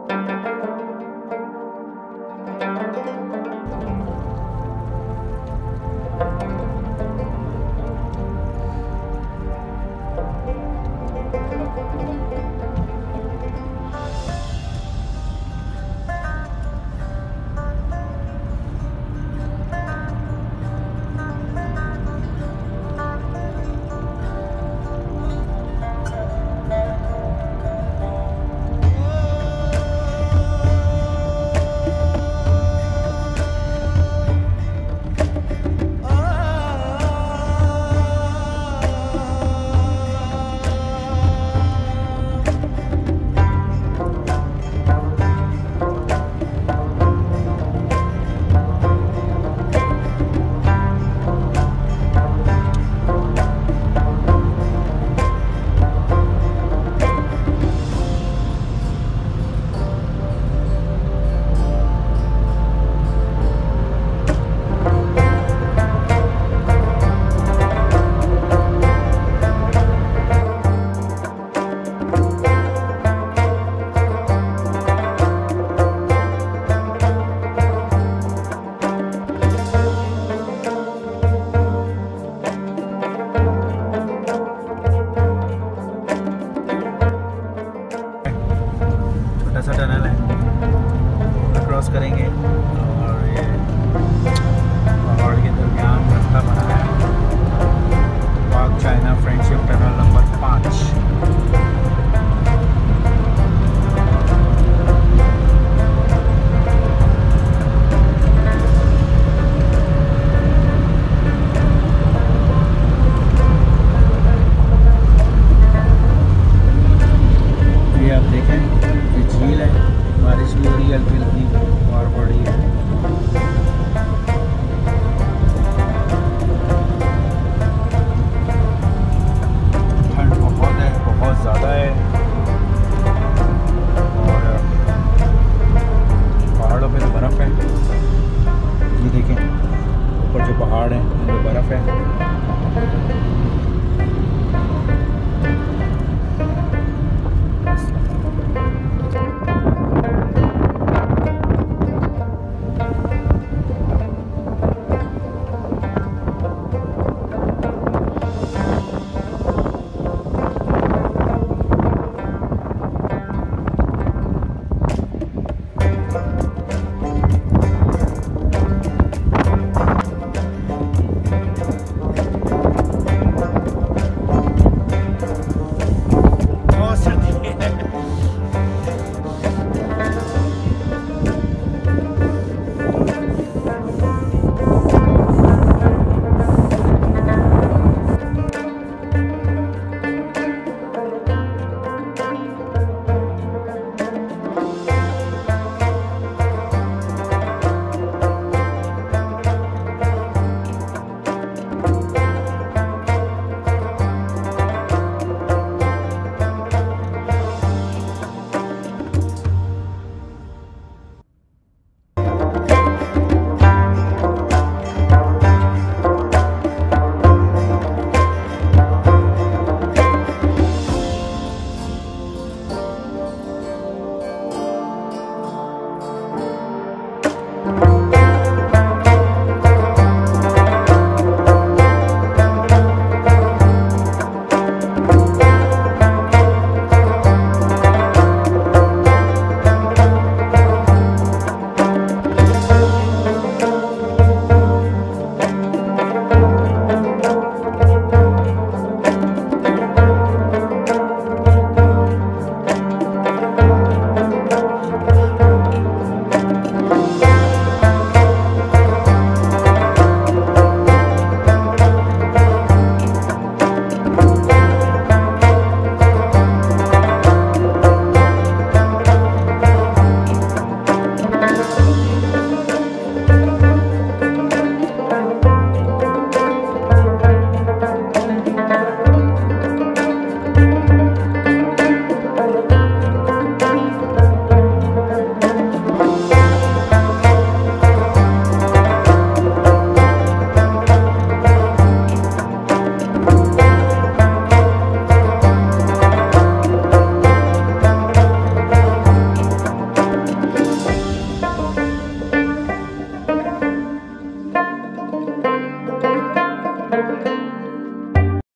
करेंगे और ये पहाड़ के दरमियान रास्ता बना है। पाक चाइना फ्रेंडशिप टनल नंबर 5। ये आप देखें, ये झील है, बारिश भी हो रही है हल्की हल्की और पड़ रही है। ठंड बहुत है, बहुत ज़्यादा है और पहाड़ों पे तो बर्फ़ है। ये देखें ऊपर जो पहाड़ हैं उन पे बर्फ़ है।